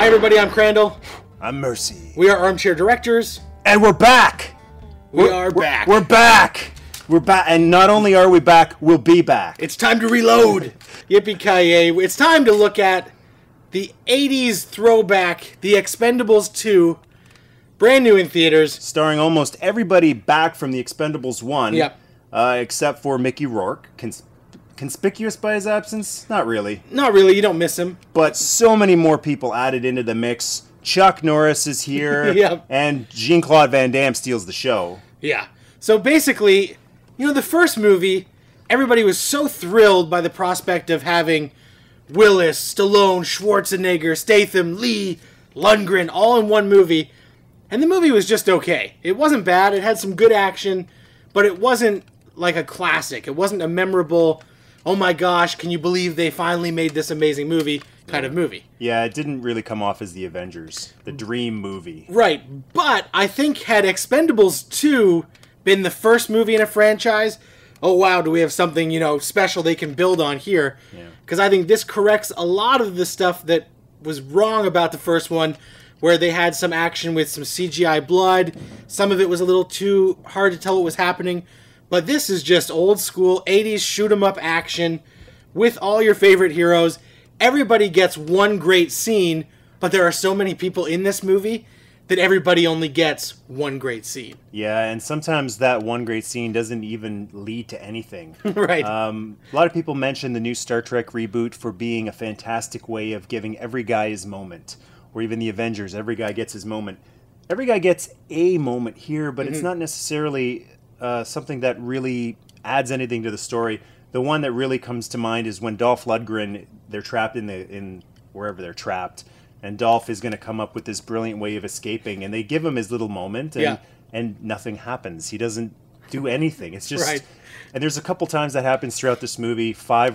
Hi everybody, I'm Crandall. I'm Mercy. We are Armchair Directors. And we're back! We're back. We're back! We're back, and not only are we back, we'll be back. It's time to reload! Yippie-kay-yay. It's time to look at the 80s throwback, The Expendables 2, brand new in theaters. Starring almost everybody back from The Expendables 1. Yep. Except for Mickey Rourke. Conspicuous by his absence? Not really. Not really, you don't miss him. But so many more people added into the mix. Chuck Norris is here, Yep. And Jean-Claude Van Damme steals the show. Yeah. So basically, you know, the first movie, everybody was so thrilled by the prospect of having Willis, Stallone, Schwarzenegger, Statham, Lee, Lundgren, all in one movie. And the movie was just okay. It wasn't bad. It had some good action, but it wasn't like a classic. It wasn't a memorable, oh my gosh, can you believe they finally made this amazing movie kind of movie. Yeah, it didn't really come off as the Avengers, the dream movie. Right, but I think had Expendables 2 been the first movie in a franchise, oh wow, do we have something, you know, special they can build on here. Because I think this corrects a lot of the stuff that was wrong about the first one, where they had some action with some CGI blood. Some of it was a little too hard to tell what was happening. But this is just old school 80s shoot 'em up action with all your favorite heroes. Everybody gets one great scene, but there are so many people in this movie that everybody only gets one great scene. Yeah, and sometimes that one great scene doesn't even lead to anything. Right. A lot of people mention the new Star Trek reboot for being a fantastic way of giving every guy his moment. Or even the Avengers, every guy gets his moment. Every guy gets a moment here, but it's not necessarily something that really adds anything to the story. The one that really comes to mind is when Dolph Lundgren, they're trapped in wherever they're trapped, and Dolph is going to come up with this brilliant way of escaping, and they give him his little moment, and nothing happens. He doesn't do anything. It's just, right. And there's a couple times that happens throughout this movie,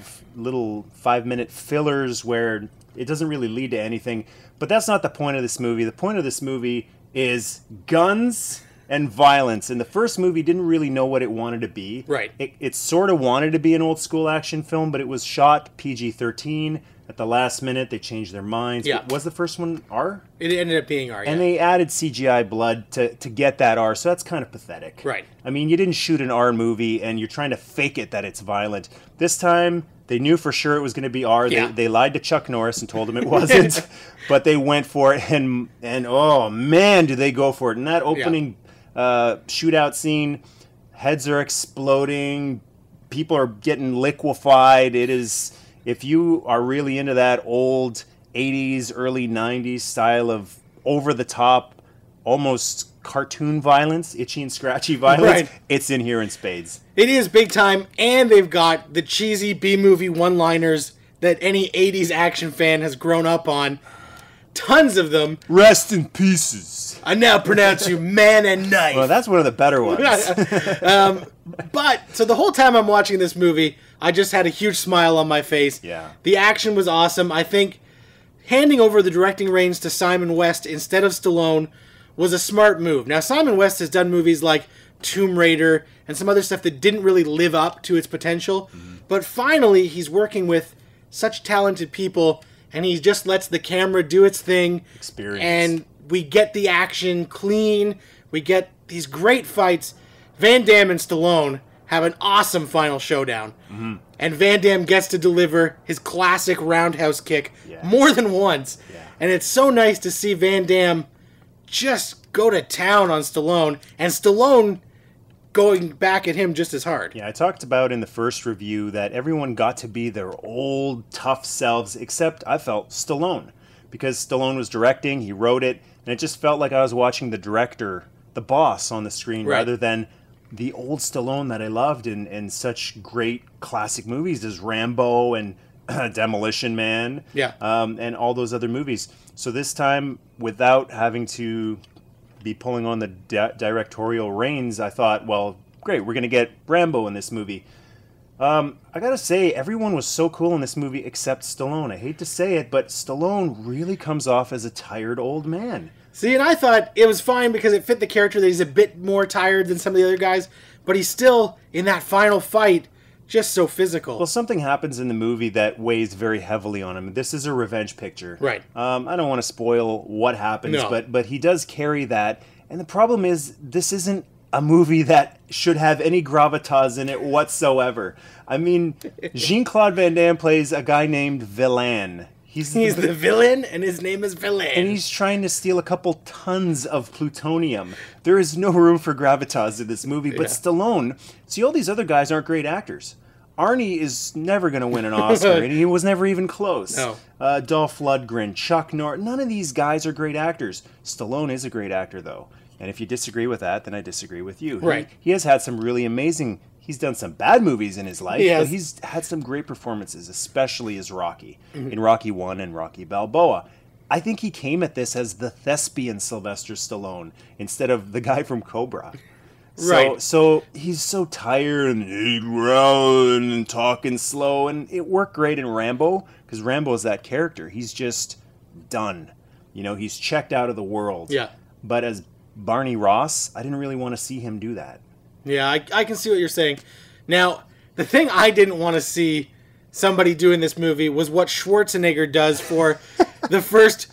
5-minute fillers where it doesn't really lead to anything. But that's not the point of this movie. The point of this movie is guns and violence. And the first movie didn't really know what it wanted to be. Right. It sort of wanted to be an old school action film, but it was shot PG-13. At the last minute, they changed their minds. Yeah. Was the first one R? It ended up being R, yeah. And they added CGI blood to get that R, so that's kind of pathetic. Right. I mean, you didn't shoot an R movie, and you're trying to fake it that it's violent. This time, they knew for sure it was going to be R. Yeah. They lied to Chuck Norris and told him it wasn't, but they went for it, and oh, man, do they go for it. And that opening shootout scene, heads are exploding, people are getting liquefied. It is, if you are really into that old 80s, early 90s style of over-the-top, almost cartoon violence, itchy and scratchy violence, It's in here in spades. It is big time, and they've got the cheesy B-movie one-liners that any 80s action fan has grown up on. Tons of them. Rest in pieces. I now pronounce you man and knife. Well, that's one of the better ones. But, so the whole time I'm watching this movie, I just had a huge smile on my face. Yeah. The action was awesome. I think handing over the directing reins to Simon West instead of Stallone was a smart move. Now, Simon West has done movies like Tomb Raider and some other stuff that didn't really live up to its potential. But finally, he's working with such talented people, and he just lets the camera do its thing. Experience. And we get the action clean. We get these great fights. Van Damme and Stallone have an awesome final showdown. And Van Damme gets to deliver his classic roundhouse kick more than once. And it's so nice to see Van Damme just go to town on Stallone, and Stallone going back at him just as hard. Yeah, I talked about in the first review that everyone got to be their old, tough selves, except I felt Stallone. Because Stallone was directing, he wrote it, and it just felt like I was watching the director, the boss, on the screen, rather than the old Stallone that I loved in such great classic movies as Rambo and Demolition Man, and all those other movies. So this time, without having to be pulling on the directorial reins, I thought, well, great, we're going to get Rambo in this movie. I gotta say, everyone was so cool in this movie except Stallone. I hate to say it, but Stallone really comes off as a tired old man. See, and I thought it was fine because it fit the character that he's a bit more tired than some of the other guys, but he's still, in that final fight, just so physical. Well, something happens in the movie that weighs very heavily on him. This is a revenge picture. Right. I don't want to spoil what happens, No. but he does carry that. And the problem is, this isn't a movie that should have any gravitas in it whatsoever. I mean, Jean-Claude Van Damme plays a guy named Villain. He's the villain, and his name is Villain. And he's trying to steal a couple tons of plutonium. There is no room for gravitas in this movie. But Stallone, see, all these other guys aren't great actors. Arnie is never going to win an Oscar, and he was never even close. No. Dolph Lundgren, Chuck Norris, none of these guys are great actors. Stallone is a great actor, though. And if you disagree with that, then I disagree with you. Right. He has had some really amazing... He's done some bad movies in his life, Yes. but he's had some great performances, especially as Rocky, in Rocky 1 and Rocky Balboa. I think he came at this as the thespian Sylvester Stallone instead of the guy from Cobra. Right. So he's so tired and he's growling and talking slow, and it worked great in Rambo, because Rambo is that character. He's just done. You know, he's checked out of the world. Yeah. But as Barney Ross, I didn't really want to see him do that. Yeah, I can see what you're saying. Now, the thing I didn't want to see somebody do in this movie was what Schwarzenegger does for the first,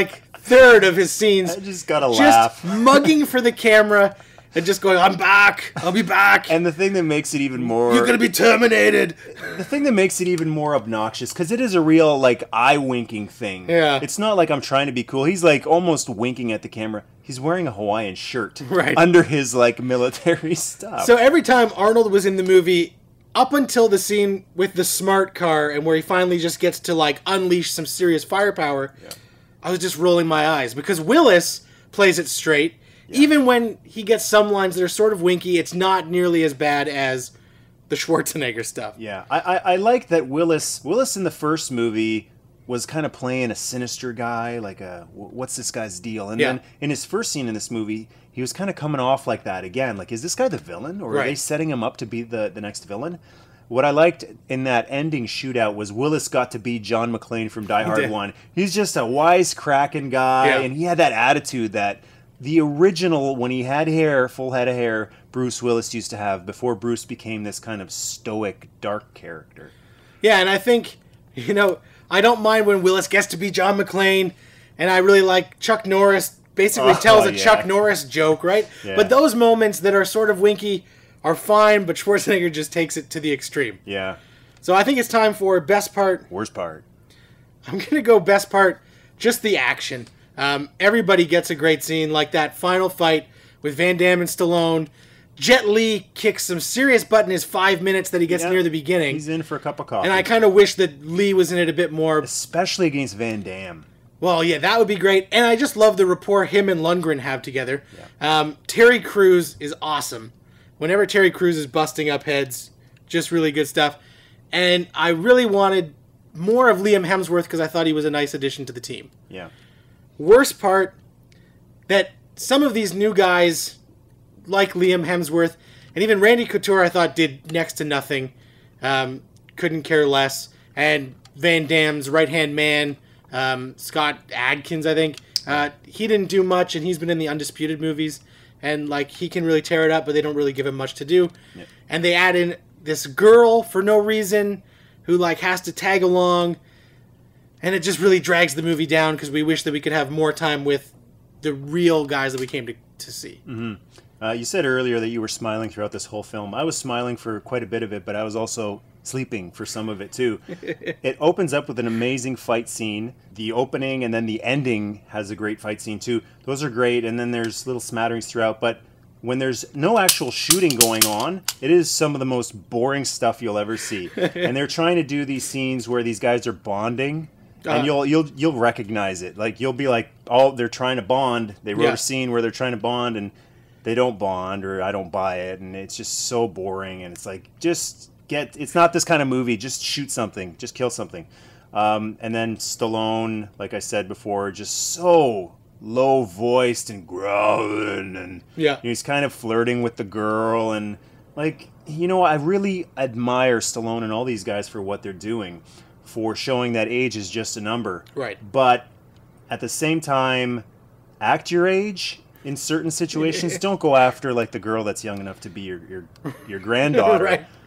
third of his scenes. I just gotta laugh. Just mugging for the camera and just going, I'm back, I'll be back. And the thing that makes it even more... You're gonna be terminated. The thing that makes it even more obnoxious, because it is a real, eye-winking thing. Yeah. It's not like I'm trying to be cool. He's, almost winking at the camera. He's wearing a Hawaiian shirt Right. under his, military stuff. So every time Arnold was in the movie, up until the scene with the smart car and where he finally just gets to, unleash some serious firepower, I was just rolling my eyes. Because Willis plays it straight. Yeah. Even when he gets some lines that are sort of winky, it's not nearly as bad as the Schwarzenegger stuff. Yeah, I like that Willis in the first movie was kind of playing a sinister guy, what's this guy's deal? And then in his first scene in this movie, he was kind of coming off like that again. Is this guy the villain? Or are they setting him up to be the next villain? What I liked in that ending shootout was Willis got to be John McClane from Die Hard 1. He's just a wisecracking guy, and he had that attitude that the original, when he had hair, full head of hair, Bruce Willis used to have before Bruce became this kind of stoic, dark character. Yeah, and I think, I don't mind when Willis gets to be John McClane, and I really like Chuck Norris basically tells a Chuck Norris joke, right? Yeah. But those moments that are sort of winky are fine, but Schwarzenegger just takes it to the extreme. Yeah. So I think it's time for best part. Worst part. I'm going to go best part, just the action. Everybody gets a great scene, like that final fight with Van Damme and Stallone. Jet Li kicks some serious butt in his 5 minutes that he gets near the beginning. He's in for a cup of coffee. And I kind of wish that Lee was in it a bit more. Especially against Van Damme. Well, yeah, that would be great. And I just love the rapport him and Lundgren have together. Yeah. Terry Crews is awesome. Whenever Terry Crews is busting up heads, just really good stuff. And I really wanted more of Liam Hemsworth because I thought he was a nice addition to the team. Yeah. Worst part, that some of these new guys, like Liam Hemsworth, and even Randy Couture, I thought did next to nothing. Couldn't care less. And Van Damme's right-hand man, Scott Adkins, I think, he didn't do much, and he's been in the Undisputed movies. And, he can really tear it up, but they don't really give him much to do. Yep. And they add in this girl for no reason who, has to tag along. And it just really drags the movie down because we wish that we could have more time with the real guys that we came to see. Mm-hmm. You said earlier that you were smiling throughout this whole film. I was smiling for quite a bit of it, but I was also sleeping for some of it too. It opens up with an amazing fight scene. The opening and then the ending has a great fight scene too. Those are great, and then there's little smatterings throughout, but when there's no actual shooting going on, it is some of the most boring stuff you'll ever see. And they're trying to do these scenes where these guys are bonding. And you'll recognize it. You'll be like, oh, they're trying to bond. They wrote a scene where they're trying to bond and they don't bond, or I don't buy it, and it's just so boring. And it's it's not this kind of movie. Just shoot something, just kill something. And then Stallone, like I said before, just so low voiced and growling, and he's kind of flirting with the girl, and I really admire Stallone and all these guys for what they're doing, for showing that age is just a number. Right. But at the same time, act your age in certain situations. Don't go after the girl that's young enough to be your granddaughter. Right.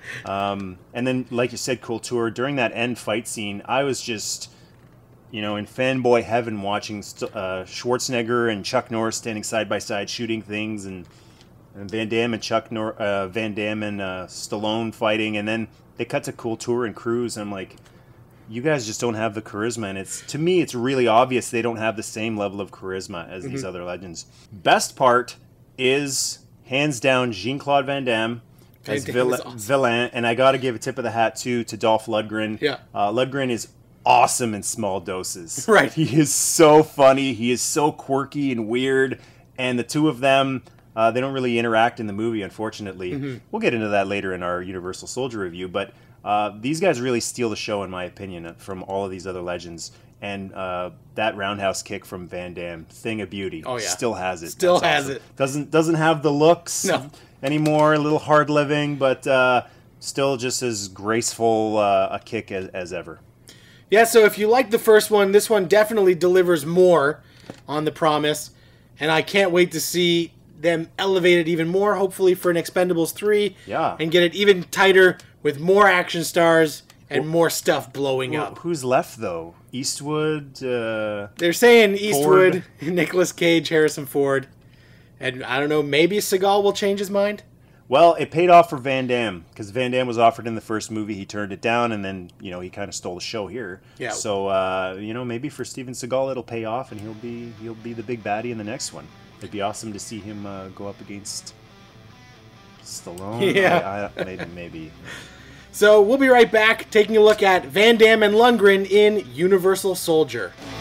And then, like you said, Kultur, during that end fight scene, I was just, in fanboy heaven watching Schwarzenegger and Chuck Norris standing side by side shooting things, and Van Damme and Van Damme and Stallone fighting, and then they cut to Kultur and Cruz, and I'm like, you guys just don't have the charisma, and to me it's really obvious they don't have the same level of charisma as these other legends. Best part is hands down Jean-Claude Van Damme as villain, and I got to give a tip of the hat too to Dolph Lundgren. Yeah, Lundgren is awesome in small doses. Right, he is so funny. He is so quirky and weird, and the two of them. They don't really interact in the movie, unfortunately. We'll get into that later in our Universal Soldier review, but these guys really steal the show, in my opinion, from all of these other legends. And that roundhouse kick from Van Damme, thing of beauty. Oh, yeah. Still has it. Still has it. Doesn't have the looks anymore, a little hard living, but still just as graceful a kick as ever. Yeah, so if you like the first one, this one definitely delivers more on the promise. And I can't wait to see them elevate it even more, hopefully for an Expendables 3. Yeah. And get it even tighter with more action stars and more stuff blowing up. Who's left, though? Eastwood? They're saying Eastwood, Nicolas Cage, Harrison Ford. And I don't know, maybe Seagal will change his mind? Well, it paid off for Van Damme, because Van Damme was offered in the first movie. He turned it down, and then, he kind of stole the show here. Yeah. So, maybe for Steven Seagal it'll pay off, and he'll be the big baddie in the next one. It'd be awesome to see him go up against Stallone. Yeah. Maybe. So we'll be right back taking a look at Van Damme and Lundgren in Universal Soldier.